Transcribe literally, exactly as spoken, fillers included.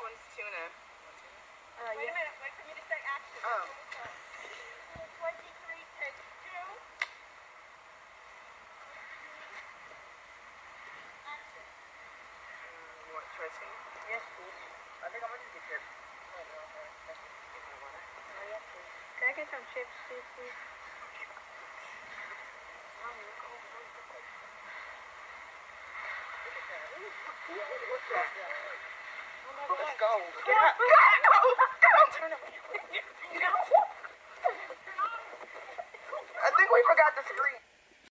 one's tuna. Uh, Wait yeah. a minute, wait for me to say action. Oh. twenty-three, take two. Action. Uh, you want dressing? Yes, please. I think I'm gonna just get your. Oh, no, okay. Give me water. Oh, yes, please. Can I get some chips, please, please? Let's go. Get up. Go. Go. Turn around. I think we forgot the screen.